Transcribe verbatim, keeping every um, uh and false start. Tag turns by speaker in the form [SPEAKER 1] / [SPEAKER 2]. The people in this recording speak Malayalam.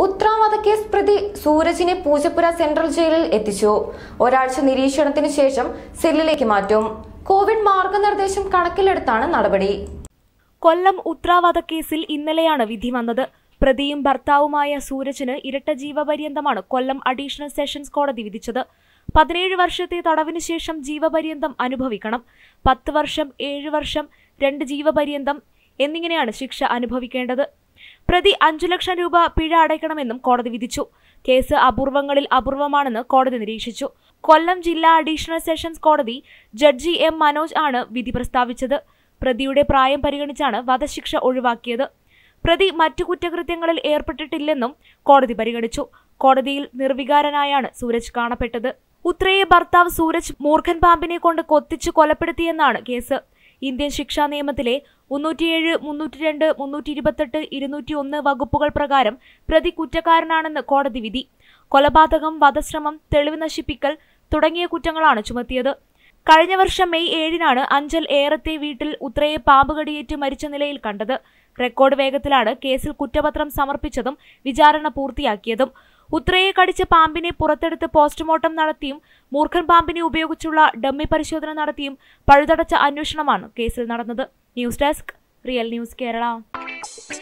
[SPEAKER 1] ഉത്രാവധ കേസ് പ്രതി സൂരജിനെ പൂജപ്പുര സെൻട്രൽ ജയിലിൽ എത്തിച്ചു. ഒരാഴ്ച നിരീക്ഷണത്തിന് ശേഷം സെല്ലിലേക്ക് മാറ്റും. കോവിഡ് മാർഗനിർദ്ദേശം കണക്കിലെടുത്താണ് നടപടി.
[SPEAKER 2] കൊല്ലം ഉത്രാവധ കേസിൽ ഇന്നലെയാണ് വിധി വന്നത്. പ്രതിയും ഭർത്താവുമായ സൂരജിന് ഇരട്ട ജീവപര്യന്തമാണ് കൊല്ലം അഡീഷണൽ സെഷൻസ് കോടതി വിധിച്ചത്. പതിനേഴ് വർഷത്തെ തടവിനു ശേഷം ജീവപര്യന്തം അനുഭവിക്കണം. പത്ത് വർഷം, ഏഴ് വർഷം, രണ്ട് ജീവപര്യന്തം എന്നിങ്ങനെയാണ് ശിക്ഷ അനുഭവിക്കേണ്ടത്. പ്രതി അഞ്ചു ലക്ഷം രൂപ പിഴ അടയ്ക്കണമെന്നും കോടതി വിധിച്ചു. കേസ് അപൂർവങ്ങളിൽ അപൂർവമാണെന്ന് കോടതി നിരീക്ഷിച്ചു. കൊല്ലം ജില്ലാ അഡീഷണൽ സെഷൻസ് കോടതി ജഡ്ജി എം മനോജ് ആണ് വിധി പ്രസ്താവിച്ചത്. പ്രതിയുടെ പ്രായം പരിഗണിച്ചാണ് വധശിക്ഷ ഒഴിവാക്കിയത്. പ്രതി മറ്റു കുറ്റകൃത്യങ്ങളിൽ ഏർപ്പെട്ടിട്ടില്ലെന്നും കോടതി പരിഗണിച്ചു. കോടതിയിൽ നിർവികാരനായാണ് സൂരജ് കാണപ്പെട്ടത്. ഉത്രയെ ഭർത്താവ് സൂരജ് മൂർഖൻ പാമ്പിനെ കൊണ്ട് കൊത്തിച്ചു കൊലപ്പെടുത്തിയെന്നാണ് കേസ്. ഇന്ത്യൻ ശിക്ഷാ നിയമത്തിലെ മുന്നൂറ്റിയേഴ്, മുന്നൂറ്റി രണ്ട്, മുന്നൂറ്റി ഇരുപത്തെട്ട്, ഇരുന്നൂറ്റി ഒന്ന് വകുപ്പുകൾ പ്രകാരം പ്രതി കുറ്റക്കാരനാണെന്ന് കോടതി വിധി. കൊലപാതകം, വധശ്രമം, തെളിവ് നശിപ്പിക്കൽ തുടങ്ങിയ കുറ്റങ്ങളാണ് ചുമത്തിയത്. കഴിഞ്ഞ വർഷം മെയ് ഏഴിനാണ് അഞ്ചൽ ഏറത്തെ വീട്ടിൽ ഉത്രയെ പാമ്പ് കടിയേറ്റ് മരിച്ച നിലയിൽ കണ്ടത്. റെക്കോർഡ് വേഗത്തിലാണ് കേസിൽ കുറ്റപത്രം സമർപ്പിച്ചതും വിചാരണ പൂർത്തിയാക്കിയതും. ഉത്രയെ കടിച്ച പാമ്പിനെ പുറത്തെടുത്ത് പോസ്റ്റ്മോർട്ടം നടത്തിയും മൂർഖൻ പാമ്പിനെ ഉപയോഗിച്ചുള്ള ഡമ്മി പരിശോധന നടത്തിയും പഴുതടച്ച അന്വേഷണമാണ് കേസിൽ നടന്നത്. News desk, real news Kerala.